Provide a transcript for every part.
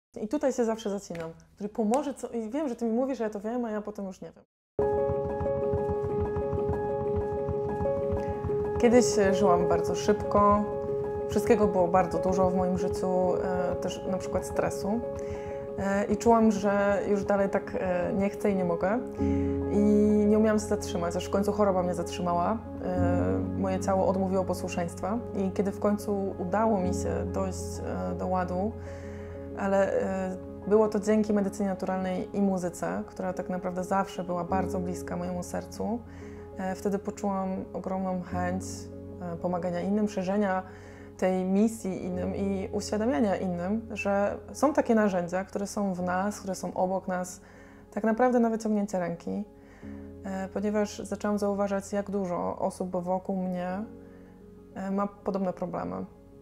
I tutaj się zawsze zacinam, który pomoże, i wiem, że ty mi mówisz, że ja to wiem, a ja potem już nie wiem. Kiedyś żyłam bardzo szybko, wszystkiego było bardzo dużo w moim życiu, też na przykład stresu. I czułam, że już dalej tak nie chcę i nie mogę. I nie umiałam się zatrzymać, aż w końcu choroba mnie zatrzymała. Moje ciało odmówiło posłuszeństwa i kiedy w końcu udało mi się dojść do ładu, ale było to dzięki medycynie naturalnej i muzyce, która tak naprawdę zawsze była bardzo bliska mojemu sercu. Wtedy poczułam ogromną chęć pomagania innym, szerzenia tej misji innym i uświadamiania innym, że są takie narzędzia, które są w nas, które są obok nas, tak naprawdę na wyciągnięcie ręki, ponieważ zaczęłam zauważać, jak dużo osób wokół mnie ma podobne problemy.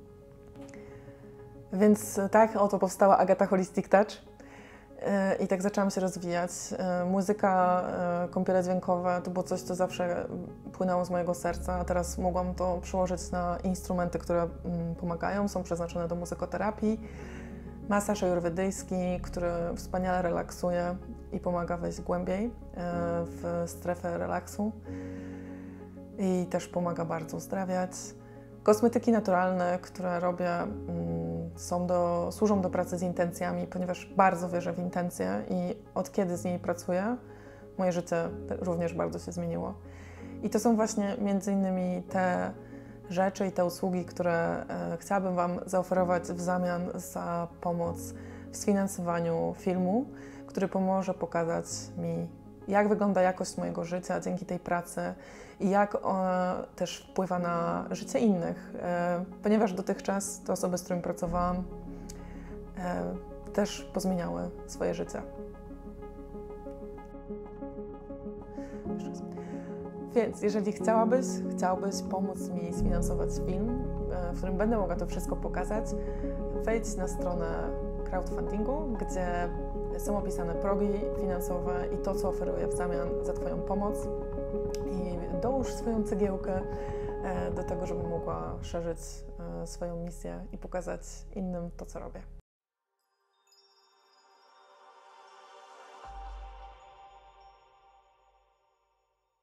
Więc tak oto powstała Agata Holistic Touch i tak zaczęłam się rozwijać. Muzyka, kąpiele dźwiękowe to było coś, co zawsze płynęło z mojego serca, a teraz mogłam to przełożyć na instrumenty, które pomagają, są przeznaczone do muzykoterapii. Masaż ajurwedyjski, który wspaniale relaksuje i pomaga wejść głębiej w strefę relaksu i też pomaga bardzo uzdrawiać. Kosmetyki naturalne, które robię, służą do pracy z intencjami, ponieważ bardzo wierzę w intencje i od kiedy z nimi pracuję, moje życie również bardzo się zmieniło. I to są właśnie między innymi te rzeczy i te usługi, które chciałabym Wam zaoferować w zamian za pomoc w sfinansowaniu filmu, który pomoże pokazać mi, jak wygląda jakość mojego życia dzięki tej pracy i jak też wpływa na życie innych, ponieważ dotychczas te osoby, z którymi pracowałam, też pozmieniały swoje życie. Więc jeżeli chciałbyś pomóc mi sfinansować film, w którym będę mogła to wszystko pokazać, wejdź na stronę crowdfundingu, gdzie są opisane progi finansowe i to, co oferuję w zamian za Twoją pomoc. I dołóż swoją cegiełkę do tego, żebym mogła szerzyć swoją misję i pokazać innym to, co robię.